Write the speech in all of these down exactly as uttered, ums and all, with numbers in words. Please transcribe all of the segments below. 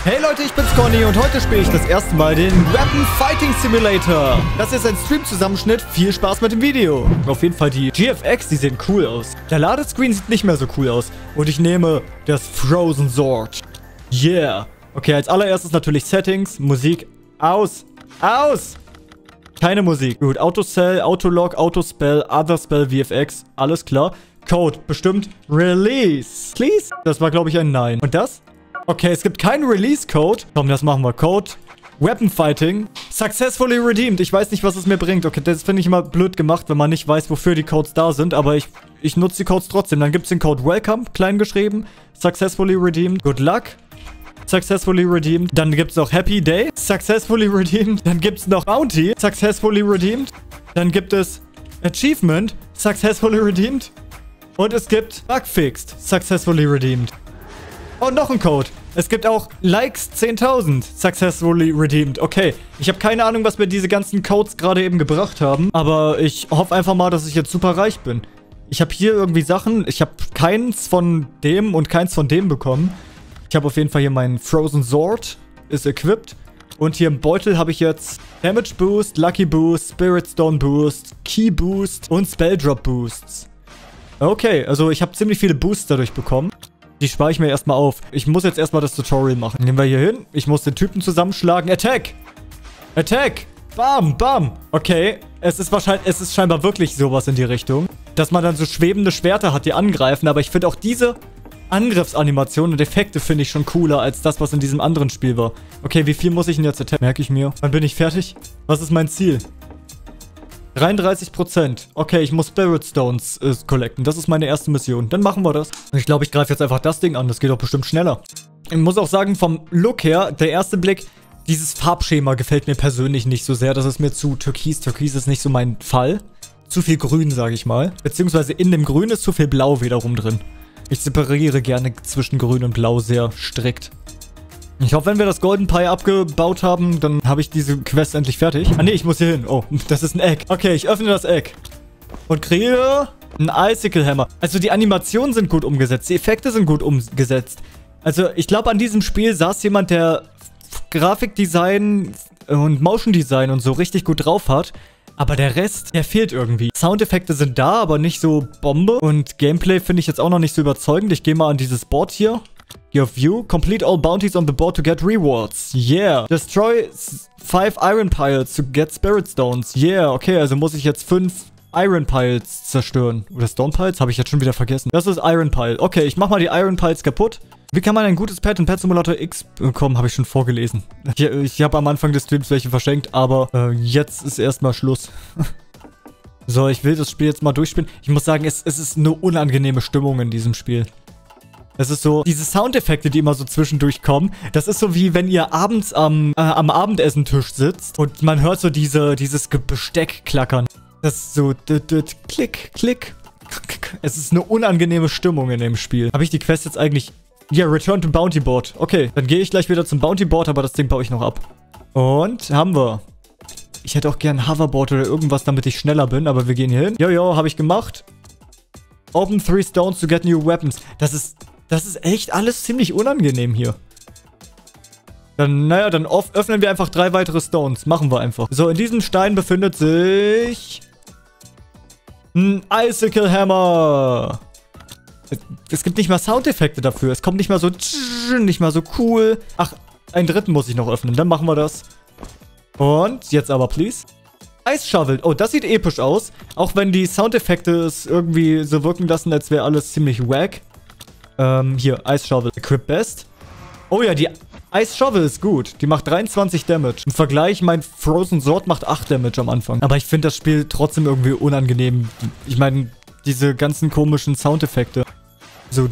Hey Leute, ich bin's Conny und heute spiele ich das erste Mal den Weapon Fighting Simulator. Das ist ein Stream-Zusammenschnitt. Viel Spaß mit dem Video. Auf jeden Fall die G F X, die sehen cool aus. Der Ladescreen sieht nicht mehr so cool aus. Und ich nehme das Frozen Sword. Yeah. Okay, als allererstes natürlich Settings, Musik aus. Aus! Keine Musik. Gut, Autocell, Autolog, Autospell, Other Spell, V F X. Alles klar. Code, bestimmt Release. Please? Das war, glaube ich, ein Nein. Und das? Okay, es gibt keinen Release-Code. Komm, das machen wir. Code. Weapon Fighting. Successfully redeemed. Ich weiß nicht, was es mir bringt. Okay, das finde ich immer blöd gemacht, wenn man nicht weiß, wofür die Codes da sind. Aber ich, ich nutze die Codes trotzdem. Dann gibt es den Code Welcome, klein geschrieben. Successfully redeemed. Good luck. Successfully redeemed. Dann gibt es noch Happy Day. Successfully redeemed. Dann gibt es noch Bounty. Successfully redeemed. Dann gibt es Achievement. Successfully redeemed. Und es gibt Bug fixed. Successfully redeemed. Und noch ein Code. Es gibt auch Likes zehntausend. Successfully redeemed. Okay. Ich habe keine Ahnung, was mir diese ganzen Codes gerade eben gebracht haben. Aber ich hoffe einfach mal, dass ich jetzt super reich bin. Ich habe hier irgendwie Sachen. Ich habe keins von dem und keins von dem bekommen. Ich habe auf jeden Fall hier meinen Frozen Sword. Ist equipped. Und hier im Beutel habe ich jetzt Damage Boost, Lucky Boost, Spirit Stone Boost, Key Boost und Spell Drop Boosts. Okay, also ich habe ziemlich viele Boosts dadurch bekommen. Die spare ich mir erstmal auf. Ich muss jetzt erstmal das Tutorial machen. Nehmen wir hier hin. Ich muss den Typen zusammenschlagen. Attack! Attack! Bam! Bam! Okay. Es ist wahrscheinlich, es ist scheinbar wirklich sowas in die Richtung. Dass man dann so schwebende Schwerter hat, die angreifen. Aber ich finde auch diese Angriffsanimationen und Effekte finde ich schon cooler als das, was in diesem anderen Spiel war. Okay, wie viel muss ich denn jetzt attacken? Merke ich mir. Wann bin ich fertig? Was ist mein Ziel? dreiunddreißig Prozent. Okay, ich muss Spirit Stones äh, collecten. Das ist meine erste Mission. Dann machen wir das. Ich glaube, ich greife jetzt einfach das Ding an. Das geht doch bestimmt schneller. Ich muss auch sagen, vom Look her, der erste Blick, dieses Farbschema gefällt mir persönlich nicht so sehr. Das ist mir zu türkis. Türkis ist nicht so mein Fall. Zu viel Grün, sage ich mal. Beziehungsweise in dem Grün ist zu viel Blau wiederum drin. Ich separiere gerne zwischen Grün und Blau sehr strikt. Ich hoffe, wenn wir das Golden Pie abgebaut haben, dann habe ich diese Quest endlich fertig. Ah, nee, ich muss hier hin. Oh, das ist ein Egg. Okay, ich öffne das Egg. Und kriege einen Icicle Hammer. Also die Animationen sind gut umgesetzt. Die Effekte sind gut umgesetzt. Also ich glaube, an diesem Spiel saß jemand, der Grafikdesign und Motion Design und so richtig gut drauf hat. Aber der Rest, der fehlt irgendwie. Soundeffekte sind da, aber nicht so Bombe. Und Gameplay finde ich jetzt auch noch nicht so überzeugend. Ich gehe mal an dieses Board hier. Your view. Complete all bounties on the board to get rewards. Yeah. Destroy five Iron Piles to get Spirit Stones. Yeah. Okay, also muss ich jetzt fünf Iron Piles zerstören. Oder Stone Piles? Habe ich jetzt schon wieder vergessen. Das ist Iron Pile. Okay, ich mach mal die Iron Piles kaputt. Wie kann man ein gutes Pad in Pet Simulator X bekommen? Habe ich schon vorgelesen. Ich, ich habe am Anfang des Streams welche verschenkt, aber äh, jetzt ist erstmal Schluss. So, ich will das Spiel jetzt mal durchspielen. Ich muss sagen, es, es ist eine unangenehme Stimmung in diesem Spiel. Es ist so, diese Soundeffekte, die immer so zwischendurch kommen, das ist so wie wenn ihr abends am, äh, am Abendessentisch sitzt und man hört so diese, dieses Besteck klackern. Das ist so, klick, klick. Es ist eine unangenehme Stimmung in dem Spiel. Habe ich die Quest jetzt eigentlich... Ja, Return to Bounty Board. Okay, dann gehe ich gleich wieder zum Bounty Board, aber das Ding baue ich noch ab. Und haben wir. Ich hätte auch gern Hoverboard oder irgendwas, damit ich schneller bin, aber wir gehen hier hin. Jojo, habe ich gemacht. Open three stones to get new weapons. Das ist... Das ist echt alles ziemlich unangenehm hier. Dann, naja, dann öffnen wir einfach drei weitere Stones. Machen wir einfach. So, in diesem Stein befindet sich... ein Icicle Hammer. Es gibt nicht mal Soundeffekte dafür. Es kommt nicht mal so... Nicht mal so cool. Ach, einen dritten muss ich noch öffnen. Dann machen wir das. Und jetzt aber, please. Ice Shovel. Oh, das sieht episch aus. Auch wenn die Soundeffekte es irgendwie so wirken lassen, als wäre alles ziemlich wack. Ähm, hier, Ice Shovel. Equip Best. Oh ja, die Ice Shovel ist gut. Die macht dreiundzwanzig Damage. Im Vergleich, mein Frozen Sword macht acht Damage am Anfang. Aber ich finde das Spiel trotzdem irgendwie unangenehm. Ich meine, diese ganzen komischen Soundeffekte. So.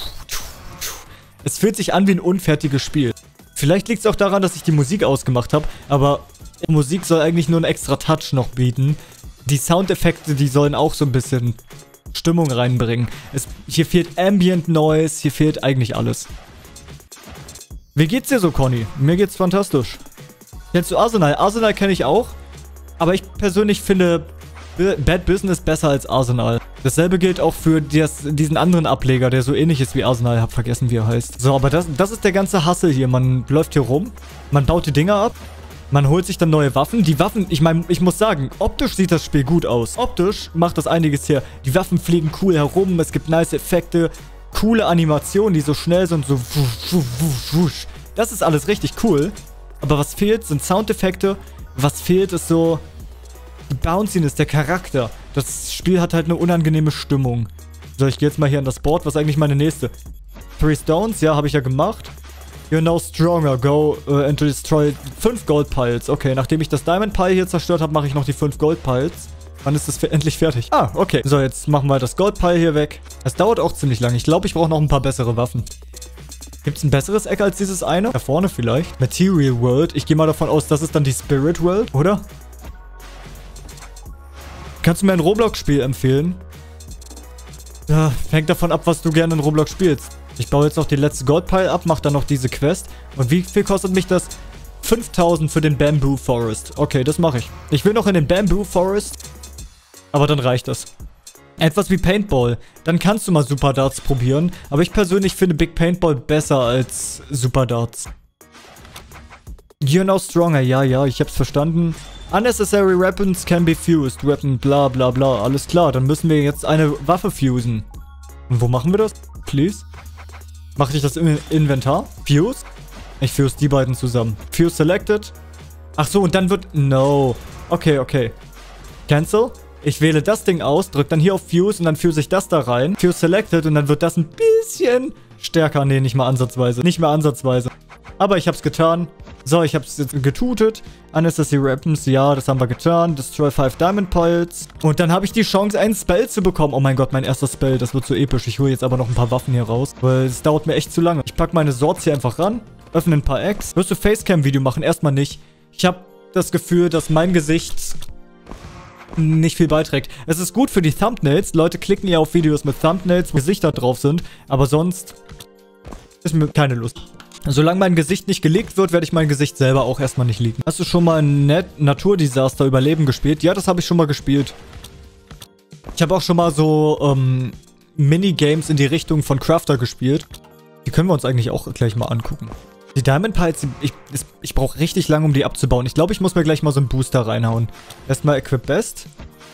Es fühlt sich an wie ein unfertiges Spiel. Vielleicht liegt es auch daran, dass ich die Musik ausgemacht habe. Aber die Musik soll eigentlich nur einen extra Touch noch bieten. Die Soundeffekte, die sollen auch so ein bisschen... Stimmung reinbringen. Es, hier fehlt Ambient Noise, hier fehlt eigentlich alles. Wie geht's dir so, Conny? Mir geht's fantastisch. Kennst du Arsenal? Arsenal kenne ich auch, aber ich persönlich finde Bad Business besser als Arsenal. Dasselbe gilt auch für das, diesen anderen Ableger, der so ähnlich ist wie Arsenal. Hab vergessen, wie er heißt. So, aber das, das ist der ganze Hustle hier. Man läuft hier rum, man baut die Dinger ab, man holt sich dann neue Waffen. Die Waffen, ich meine, ich muss sagen, optisch sieht das Spiel gut aus. Optisch macht das einiges her. Die Waffen fliegen cool herum, es gibt nice Effekte, coole Animationen, die so schnell sind, so wusch, wusch, wusch. Das ist alles richtig cool. Aber was fehlt, sind Soundeffekte. Was fehlt, ist so die Bounciness, der Charakter. Das Spiel hat halt eine unangenehme Stimmung. So, ich gehe jetzt mal hier an das Board. Was ist eigentlich meine nächste? Three Stones, ja, habe ich ja gemacht. You're now stronger. Go uh, and destroy fünf Gold Piles. Okay, nachdem ich das Diamond Pile hier zerstört habe, mache ich noch die fünf Gold Piles. Wann ist das für endlich fertig? Ah, okay. So, jetzt machen wir das Gold Pile hier weg. Es dauert auch ziemlich lange. Ich glaube, ich brauche noch ein paar bessere Waffen. Gibt es ein besseres Eck als dieses eine? Da vorne vielleicht. Material World. Ich gehe mal davon aus, das ist dann die Spirit World, oder? Kannst du mir ein Roblox-Spiel empfehlen? Ja, hängt davon ab, was du gerne in Roblox spielst. Ich baue jetzt noch die letzte Goldpile ab, mache dann noch diese Quest. Und wie viel kostet mich das? fünftausend für den Bamboo Forest. Okay, das mache ich. Ich will noch in den Bamboo Forest. Aber dann reicht das. Etwas wie Paintball. Dann kannst du mal Super Darts probieren. Aber ich persönlich finde Big Paintball besser als Super Darts. You're now stronger. Ja, ja, ich hab's verstanden. Unnecessary weapons can be fused. Weapon, bla bla bla. Alles klar, dann müssen wir jetzt eine Waffe fusen. Und wo machen wir das? Please? Mache ich das im Inventar? Fuse? Ich fuse die beiden zusammen. Fuse selected. Ach so, und dann wird... No. Okay, okay. Cancel. Ich wähle das Ding aus, drücke dann hier auf Fuse und dann fuse ich das da rein. Fuse selected und dann wird das ein bisschen stärker. Nee, nicht mal ansatzweise. Nicht mehr ansatzweise. Aber ich hab's getan. So, ich hab's jetzt getutet. Unnecessary Weapons, ja, das haben wir getan. Destroy five Diamond Piles. Und dann habe ich die Chance, einen Spell zu bekommen. Oh mein Gott, mein erster Spell. Das wird so episch. Ich hole jetzt aber noch ein paar Waffen hier raus. Weil es dauert mir echt zu lange. Ich packe meine Swords hier einfach ran. Öffne ein paar Eggs. Wirst du Facecam-Video machen? Erstmal nicht. Ich habe das Gefühl, dass mein Gesicht nicht viel beiträgt. Es ist gut für die Thumbnails. Leute klicken ja auf Videos mit Thumbnails, wo Gesichter drauf sind. Aber sonst ist mir keine Lust. Solange mein Gesicht nicht geleakt wird, werde ich mein Gesicht selber auch erstmal nicht leaken. Hast du schon mal ein Net Naturdesaster Überleben gespielt? Ja, das habe ich schon mal gespielt. Ich habe auch schon mal so ähm, Minigames in die Richtung von Crafter gespielt. Die können wir uns eigentlich auch gleich mal angucken. Die Diamond Piles, ich, ich brauche richtig lange, um die abzubauen. Ich glaube, ich muss mir gleich mal so einen Booster reinhauen. Erstmal Equip Best.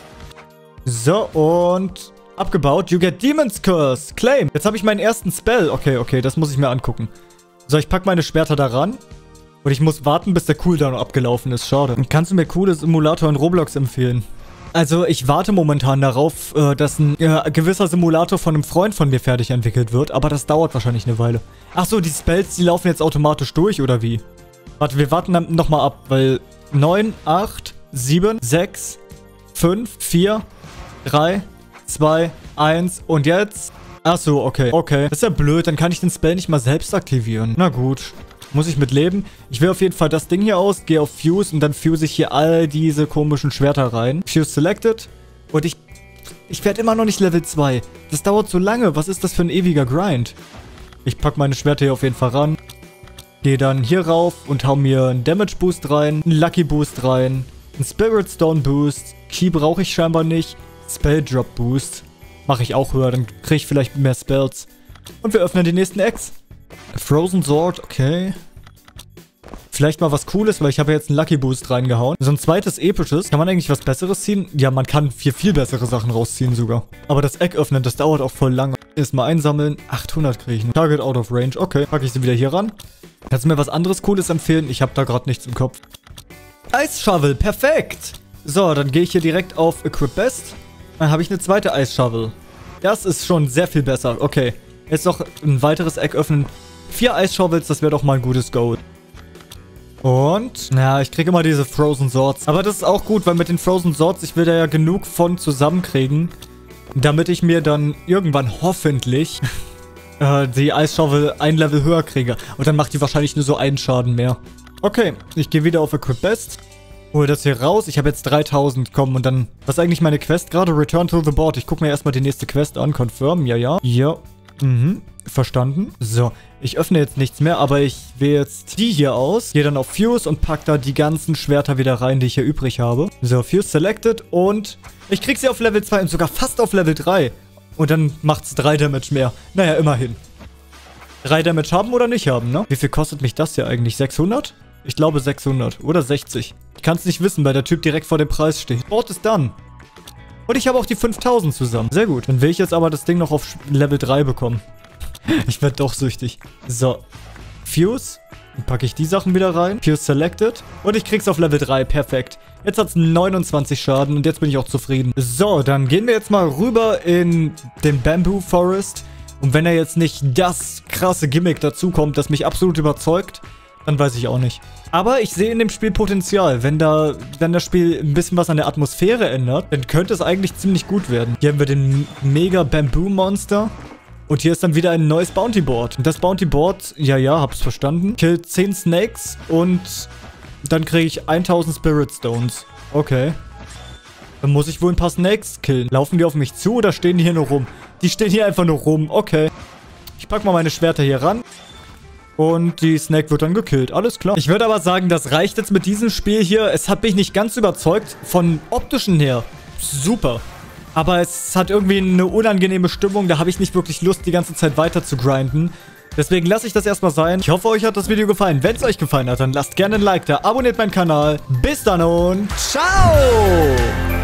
So, und abgebaut. You get Demon's Curse. Claim. Jetzt habe ich meinen ersten Spell. Okay, okay, das muss ich mir angucken. So, ich packe meine Schwerter da ran. Und ich muss warten, bis der Cooldown abgelaufen ist. Schade. Und kannst du mir coole Simulator in Roblox empfehlen? Also, ich warte momentan darauf, äh, dass ein äh, gewisser Simulator von einem Freund von mir fertig entwickelt wird. Aber das dauert wahrscheinlich eine Weile. Ach so, die Spells, die laufen jetzt automatisch durch, oder wie? Warte, wir warten dann nochmal ab, weil neun, acht, sieben, sechs, fünf, vier, drei, zwei, eins und jetzt... Ach so, okay. Okay. Das ist ja blöd, dann kann ich den Spell nicht mal selbst aktivieren. Na gut. Muss ich mit leben. Ich will auf jeden Fall das Ding hier aus, gehe auf Fuse und dann fuse ich hier all diese komischen Schwerter rein. Fuse selected. Und ich... Ich werde immer noch nicht Level zwei. Das dauert so lange. Was ist das für ein ewiger Grind? Ich packe meine Schwerter hier auf jeden Fall ran. Gehe dann hier rauf und hau mir einen Damage Boost rein, einen Lucky Boost rein, einen Spirit Stone Boost. Key brauche ich scheinbar nicht. Spell Drop Boost. Mache ich auch höher, dann kriege ich vielleicht mehr Spells. Und wir öffnen die nächsten Eggs. Frozen Sword, okay. Vielleicht mal was Cooles, weil ich habe jetzt einen Lucky Boost reingehauen. So ein zweites episches. Kann man eigentlich was Besseres ziehen? Ja, man kann viel, viel bessere Sachen rausziehen sogar. Aber das Egg öffnen, das dauert auch voll lange. Erstmal einsammeln. achthundert kriege ich noch. Target out of range. Okay, packe ich sie wieder hier ran. Kannst du mir was anderes Cooles empfehlen? Ich habe da gerade nichts im Kopf. Ice Shovel, perfekt. So, dann gehe ich hier direkt auf Equip Best. Dann habe ich eine zweite Ice Shovel. Das ist schon sehr viel besser. Okay, jetzt noch ein weiteres Egg öffnen. Vier Ice Shovels, das wäre doch mal ein gutes Goal. Und, ja, ich kriege immer diese Frozen Swords. Aber das ist auch gut, weil mit den Frozen Swords, ich will da ja genug von zusammenkriegen, damit ich mir dann irgendwann hoffentlich äh, die Ice Shovel ein Level höher kriege. Und dann macht die wahrscheinlich nur so einen Schaden mehr. Okay, ich gehe wieder auf Equip Best. Hol das hier raus. Ich habe jetzt dreitausend. Komm, und dann... Was ist eigentlich meine Quest gerade? Return to the board. Ich gucke mir erstmal die nächste Quest an. Confirm. Ja, ja. Ja. Mhm. Verstanden. So, ich öffne jetzt nichts mehr, aber ich wähle jetzt die hier aus. Gehe dann auf Fuse und pack da die ganzen Schwerter wieder rein, die ich hier übrig habe. So, Fuse selected und ich krieg sie auf Level zwei und sogar fast auf Level drei. Und dann macht's drei Damage mehr. Naja, immerhin. drei Damage haben oder nicht haben, ne? Wie viel kostet mich das hier eigentlich? sechshundert? Ich glaube sechshundert oder sechzig. Ich kann es nicht wissen, weil der Typ direkt vor dem Preis steht. Bord ist done. Und ich habe auch die fünftausend zusammen. Sehr gut. Dann will ich jetzt aber das Ding noch auf Level drei bekommen. Ich werde doch süchtig. So. Fuse. Dann packe ich die Sachen wieder rein. Fuse selected. Und ich krieg's auf Level drei. Perfekt. Jetzt hat's neunundzwanzig Schaden und jetzt bin ich auch zufrieden. So, dann gehen wir jetzt mal rüber in den Bamboo Forest. Und wenn er jetzt nicht das krasse Gimmick dazu kommt, das mich absolut überzeugt, dann weiß ich auch nicht. Aber ich sehe in dem Spiel Potenzial. Wenn da, wenn das Spiel ein bisschen was an der Atmosphäre ändert, dann könnte es eigentlich ziemlich gut werden. Hier haben wir den Mega Bamboo Monster. Und hier ist dann wieder ein neues Bounty Board. Und das Bounty Board, ja, ja, hab's verstanden, killt zehn Snakes und dann kriege ich tausend Spirit Stones. Okay. Dann muss ich wohl ein paar Snakes killen. Laufen die auf mich zu oder stehen die hier nur rum? Die stehen hier einfach nur rum. Okay. Ich pack mal meine Schwerter hier ran. Und die Snake wird dann gekillt. Alles klar. Ich würde aber sagen, das reicht jetzt mit diesem Spiel hier. Es hat mich nicht ganz überzeugt. Von optischen her. Super. Aber es hat irgendwie eine unangenehme Stimmung. Da habe ich nicht wirklich Lust, die ganze Zeit weiter zu grinden. Deswegen lasse ich das erstmal sein. Ich hoffe, euch hat das Video gefallen. Wenn es euch gefallen hat, dann lasst gerne ein Like da. Abonniert meinen Kanal. Bis dann und ciao!